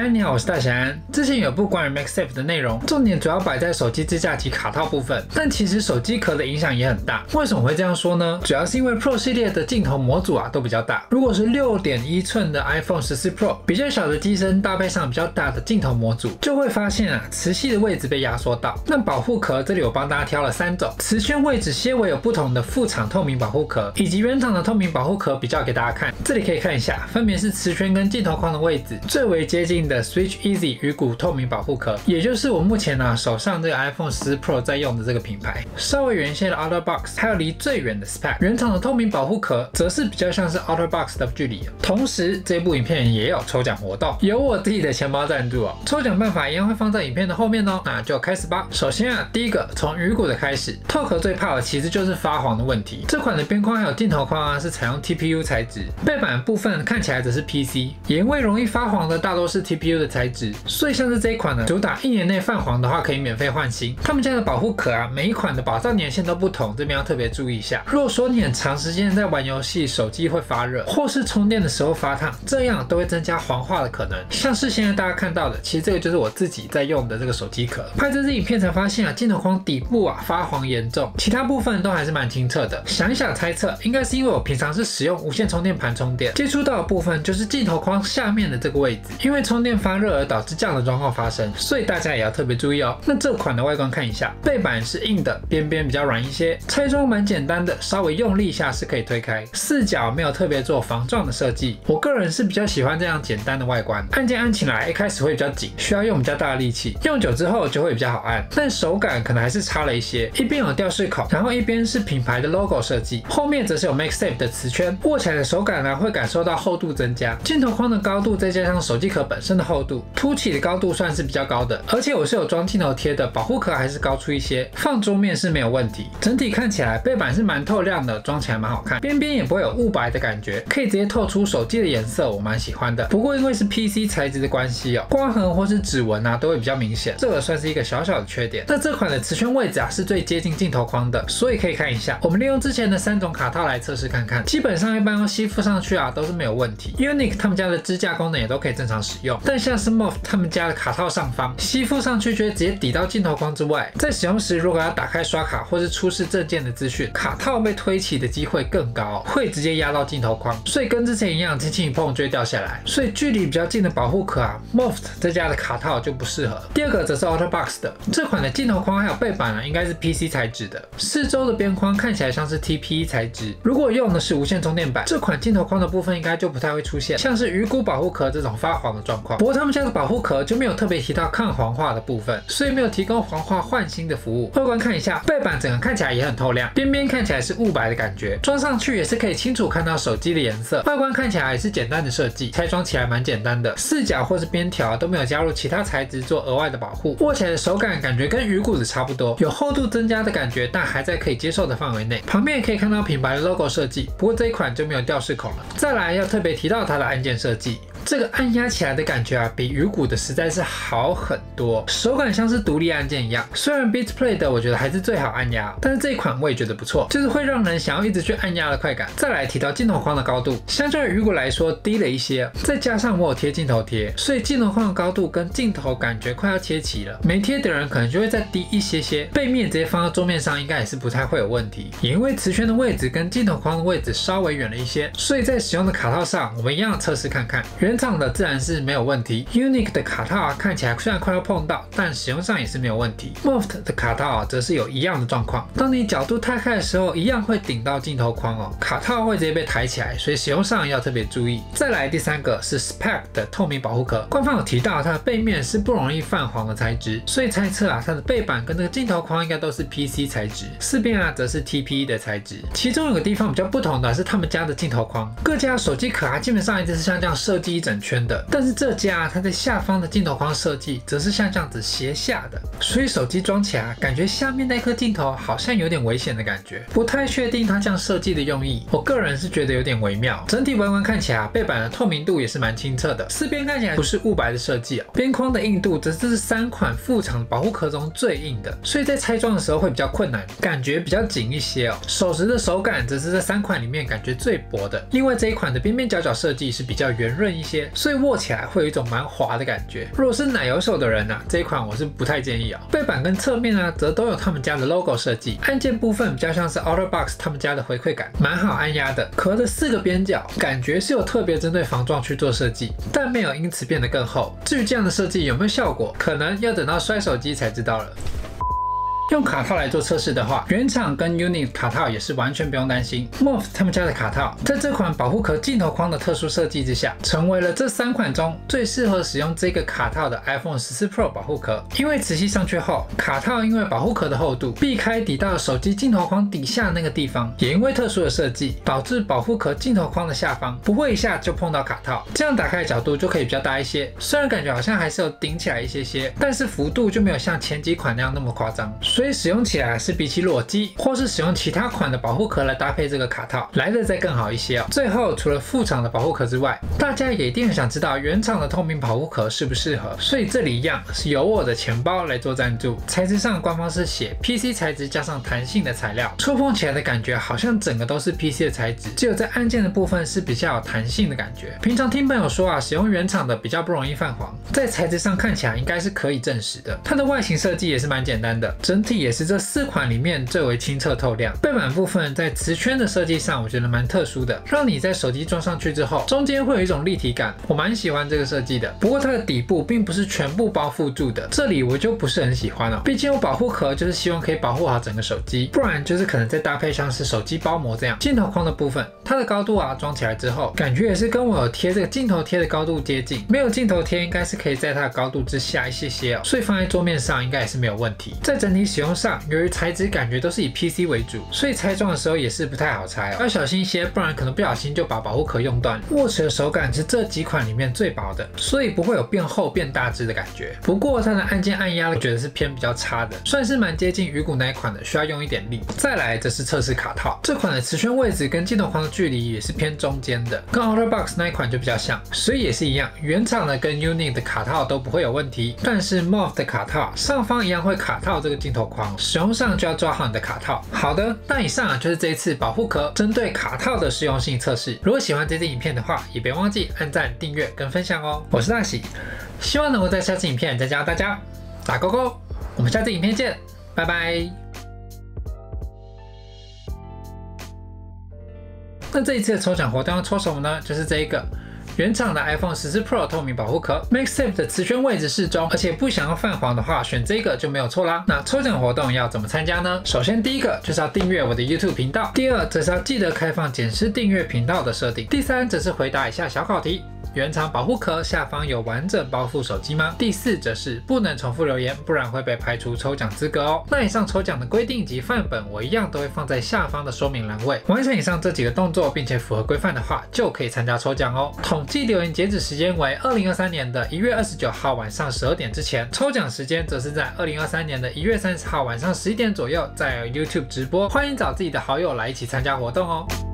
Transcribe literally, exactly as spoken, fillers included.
嗨，你好，我是大侠。之前有部关于 MagSafe 的内容，重点主要摆在手机支架及卡套部分，但其实手机壳的影响也很大。为什么会这样说呢？主要是因为 Pro 系列的镜头模组啊都比较大。如果是六点一寸的 iPhone 十四 Pro， 比较小的机身搭配上比较大的镜头模组，就会发现啊磁吸的位置被压缩到。那保护壳这里我帮大家挑了三种，磁圈位置些微有不同的副厂透明保护壳，以及原厂的透明保护壳比较给大家看。这里可以看一下，分别是磁圈跟镜头框的位置最为接近的 Switch Easy 鱼骨透明保护壳，也就是我目前啊手上这个 iPhone 十四 Pro 在用的这个品牌。稍微远一些的 OtterBox， 还有离最远的 Speck。原厂的透明保护壳则是比较像是 OtterBox 的距离。同时，这部影片也有抽奖活动，有我自己的钱包赞助哦。抽奖办法一样会放在影片的后面哦，那就开始吧。首先啊，第一个从鱼骨的开始，透壳最怕的其实就是发黄的问题。这款的边框还有镜头框啊是采用 T P U 材质，背板部分看起来则是 P C， 也因为容易发黄的大多是 T P U 的材质，所以像是这一款呢，主打一年内泛黄的话可以免费换新。他们家的保护壳啊，每一款的保障年限都不同，这边要特别注意一下。如果说你很长时间在玩游戏，手机会发热，或是充电的时候发烫，这样都会增加黄化的可能。像是现在大家看到的，其实这个就是我自己在用的这个手机壳。拍这支影片才发现啊，镜头框底部啊发黄严重，其他部分都还是蛮清澈的。想一想猜测，应该是因为我平常是使用无线充电盘充电，接触到的部分就是镜头框下面的这个位置，因为充电发热而导致这样的状况发生，所以大家也要特别注意哦。那这款的外观看一下，背板是硬的，边边比较软一些，拆装蛮简单的，稍微用力一下是可以推开。四角没有特别做防撞的设计，我个人是比较喜欢这样简单的外观。按键按起来一开始会比较紧，需要用比较大的力气，用久之后就会比较好按，但手感可能还是差了一些。一边有吊饰孔，然后一边是品牌的 logo 设计，后面则是有 MagSafe 的磁圈，握起来的手感呢会感受到厚度增加。镜头框的高度再加上手机壳本身的厚度，凸起的高度算是比较高的，而且我是有装镜头贴的，保护壳还是高出一些，放桌面是没有问题。整体看起来背板是蛮透亮的，装起来蛮好看，边边也不会有雾白的感觉，可以直接透出手机的颜色，我蛮喜欢的。不过因为是 P C 材质的关系哦，刮痕或是指纹啊都会比较明显，这个算是一个小小的缺点。那这款的磁圈位置啊是最接近镜头框的，所以可以看一下，我们利用之前的三种卡套来测试看看，基本上一般要吸附上去啊都是没有问题。Unique 他们家的支架功能也都可以正常使用，但像是 M O F 他们家的卡套上方吸附上去就会直接抵到镜头框之外，在使用时如果要打开刷卡或是出示证件的资讯，卡套被推起的机会更高，会直接压到镜头框，所以跟之前一样，轻轻一碰就会掉下来。所以距离比较近的保护壳啊 ，M O F 这家的卡套就不适合。第二个则是 OtterBox 的，这款的镜头框还有背板啊，应该是 P C 材质的，四周的边框看起来像是 T P E 材质。如果用的是无线充电板，这款镜头框的部分应该就不太会出现像是鱼骨保护壳这种发黄的状况。不过他们家的保护壳就没有特别提到抗黄化的部分，所以没有提供黄化换新的服务。外观看一下，背板整个看起来也很透亮，边边看起来是雾白的感觉，装上去也是可以清楚看到手机的颜色。外观看起来也是简单的设计，拆装起来蛮简单的，四角或是边条都没有加入其他材质做额外的保护，握起来的手感感觉跟鱼骨的差不多，有厚度增加的感觉，但还在可以接受的范围内。旁边也可以看到品牌的 logo 设计，不过这一款就没有吊饰孔了。再来要特别提到它的按键设计，这个按压起来的感觉啊，比鱼骨的实在是好很多，手感像是独立按键一样。虽然 Beats Play 的我觉得还是最好按压，但是这一款我也觉得不错，就是会让人想要一直去按压的快感。再来提到镜头框的高度，相较于鱼骨来说低了一些，再加上我有贴镜头贴，所以镜头框的高度跟镜头感觉快要切齐了。没贴的人可能就会再低一些些，背面直接放到桌面上应该也是不太会有问题。也因为磁圈的位置跟镜头框的位置稍微远了一些，所以在使用的卡套上，我们一样测试看看。原厂的自然是没有问题 ，Unique 的卡套啊看起来虽然快要碰到，但使用上也是没有问题。M O F 的卡套啊则是有一样的状况，当你角度太开的时候，一样会顶到镜头框哦，卡套会直接被抬起来，所以使用上要特别注意。再来第三个是 Speck 的透明保护壳，官方有提到它的背面是不容易泛黄的材质，所以猜测啊它的背板跟这个镜头框应该都是 P C 材质，四边啊则是 T P E 的材质。其中有个地方比较不同的是他们家的镜头框，各家手机壳啊基本上一直是像这样设计一整圈的，但是这家它在下方的镜头框设计则是像这样子斜下的，所以手机装起来感觉下面那颗镜头好像有点危险的感觉，不太确定它这样设计的用意，我个人是觉得有点微妙。整体外观看起来背板的透明度也是蛮清澈的，四边看起来不是雾白的设计哦，边框的硬度则是三款副厂保护壳中最硬的，所以在拆装的时候会比较困难，感觉比较紧一些哦。手持的手感则是这三款里面感觉最薄的，另外这一款的边边角角设计是比较圆润一些。 些，所以握起来会有一种蛮滑的感觉。如果是奶油手的人啊，这一款我是不太建议哦。背板跟侧面啊，则都有他们家的 logo 设计，按键部分比较像是 OtterBox 他们家的回馈感，蛮好按压的。壳的四个边角感觉是有特别针对防撞去做设计，但没有因此变得更厚。至于这样的设计有没有效果，可能要等到摔手机才知道了。用卡套来做测试的话，原厂跟 Uni 卡套也是完全不用担心。M O F 他们家的卡套，在这款保护壳镜头框的特殊设计之下，成为了这三款中最适合使用这个卡套的 iPhone 十四 Pro 保护壳。因为磁吸上去后，卡套因为保护壳的厚度避开抵到手机镜头框底下那个地方，也因为特殊的设计，导致保护壳镜头框的下方不会一下就碰到卡套，这样打开的角度就可以比较大一些。虽然感觉好像还是有顶起来一些些，但是幅度就没有像前几款那样那么夸张。所以使用起来是比起裸机或是使用其他款的保护壳来搭配这个卡套来的再更好一些哦。最后除了副厂的保护壳之外，大家也一定很想知道原厂的透明保护壳适不适合，所以这里一样是由我的钱包来做赞助。材质上官方是写 P C 材质加上弹性的材料，触碰起来的感觉好像整个都是 P C 的材质，只有在按键的部分是比较有弹性的感觉。平常听朋友说啊，使用原厂的比较不容易泛黄，在材质上看起来应该是可以证实的。它的外形设计也是蛮简单的，整体也是这四款里面最为清澈透亮。背板部分在磁圈的设计上我觉得蛮特殊的，让你在手机装上去之后中间会有一种立体感，我蛮喜欢这个设计的。不过它的底部并不是全部包覆住的，这里我就不是很喜欢了。毕竟有保护壳就是希望可以保护好整个手机，不然就是可能再搭配像是手机包膜这样。镜头框的部分，它的高度啊装起来之后感觉也是跟我有贴这个镜头贴的高度接近，没有镜头贴应该是可以在它的高度之下一些些哦，所以放在桌面上应该也是没有问题。在整体使用上，由于材质感觉都是以 P C 为主，所以拆装的时候也是不太好拆哦，要小心一些，不然可能不小心就把保护壳用断了。握持的手感是这几款里面最薄的，所以不会有变厚变大只的感觉。不过它的按键按压我觉得是偏比较差的，算是蛮接近鱼骨那一款的，需要用一点力。再来则是测试卡套，这款的磁圈位置跟镜头框的距离也是偏中间的，跟 OtterBox 那一款就比较像，所以也是一样，原厂的跟 Uni 的卡套都不会有问题。但是 M O F 的卡套上方一样会卡套这个镜头框，使用上就要抓好你的卡套。好的，那以上啊就是这一次保护壳针对卡套的实用性测试。如果喜欢这支影片的话，也别忘记按赞、订阅跟分享哦。我是大喜，希望能够在下次影片再教大家打勾勾。我们下次影片见，拜拜。那这一次的抽奖活动要抽什么呢？就是这一个原厂的 iPhone 十四 Pro 透明保护壳 ，MagSafe 的磁圈位置适中，而且不想要泛黄的话，选这个就没有错啦。那抽奖活动要怎么参加呢？首先第一个就是要订阅我的 YouTube 频道，第二则是要记得开放检视订阅频道的设定，第三则是回答以下小考题。原厂保护壳下方有完整包覆手机吗？第四则是不能重复留言，不然会被排除抽奖资格哦。那以上抽奖的规定以及范本，我一样都会放在下方的说明栏位。完成以上这几个动作，并且符合规范的话，就可以参加抽奖哦。统计留言截止时间为二零二三年的一月二十九号晚上十二点之前，抽奖时间则是在二零二三年的一月三十号晚上十一点左右，在 YouTube 直播。欢迎找自己的好友来一起参加活动哦。